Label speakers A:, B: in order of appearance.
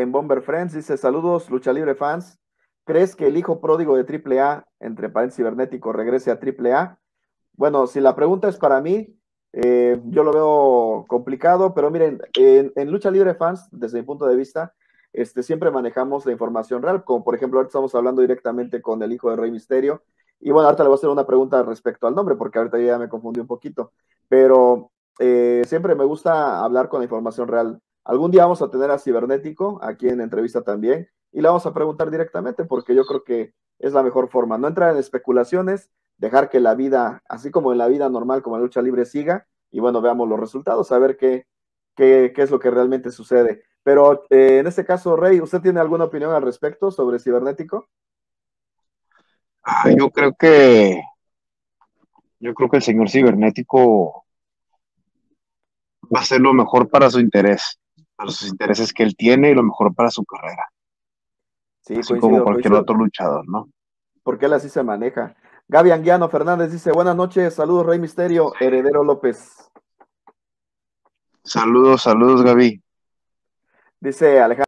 A: en Bomber Friends, dice, saludos, Lucha Libre fans. ¿Crees que el hijo pródigo de Triple A, entre paréntesis cibernético, regrese a Triple A? Bueno, si la pregunta es para mí, yo lo veo complicado, pero miren, en Lucha Libre Fans, desde mi punto de vista, siempre manejamos la información real, como por ejemplo, ahorita estamos hablando directamente con el hijo de Rey Misterio, y bueno, ahorita le voy a hacer una pregunta respecto al nombre, porque ahorita ya me confundí un poquito, pero siempre me gusta hablar con la información real. Algún día vamos a tener a Cibernético aquí en entrevista también, y le vamos a preguntar directamente, porque yo creo que es la mejor forma, no entrar en especulaciones, dejar que la vida, así como en la vida normal, como en la lucha libre, siga, y bueno, veamos los resultados, a ver qué es lo que realmente sucede. Pero en este caso, Rey, ¿usted tiene alguna opinión al respecto sobre Cibernético?
B: Yo creo que el señor cibernético va a hacer lo mejor para su interés, para sus intereses que él tiene y lo mejor para su carrera,
A: Sí,
B: así como
A: coincido,
B: cualquier
A: coincido,
B: otro luchador, ¿no?
A: porque él así se maneja. Gaby Anguiano Fernández dice, buenas noches, saludos Rey Misterio, Heredero López.
B: Saludos, saludos, Gaby.
A: Dice Alejandro.